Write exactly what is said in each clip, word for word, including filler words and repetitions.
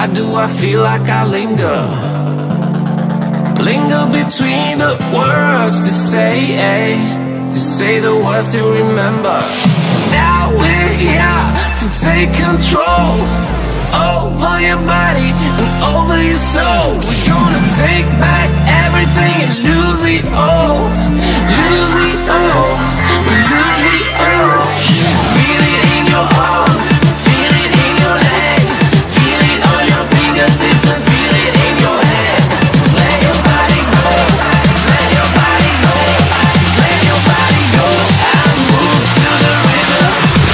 Why do I feel like I linger? Linger between the words to say, eh? To say the words to remember. Now we're here to take control over your body and over your soul. We're gonna take back everything and lose it all. Lose it all. We lose it all. Feel it in your arms, feel it in your legs, feel it on your fingertips and feel it in your head. Just let your body go, just let your body go, just let your body go and move to the rhythm.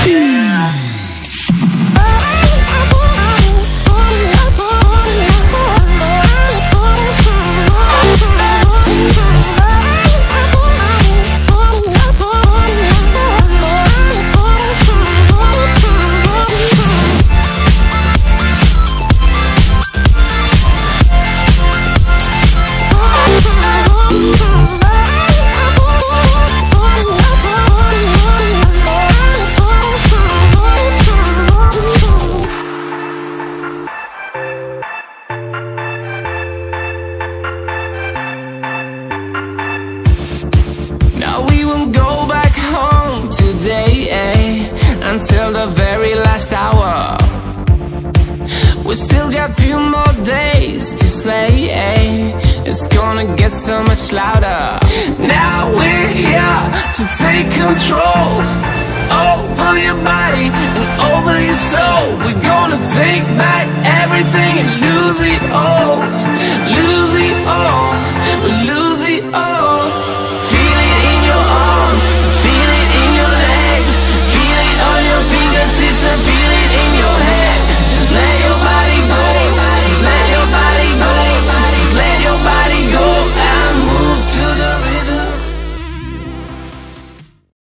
Until the very last hour. We still got few more days to slay, eh? It's gonna get so much louder. Now we're here to take control over your body and over your soul. We're gonna take back everything and lose it all. Lose it all.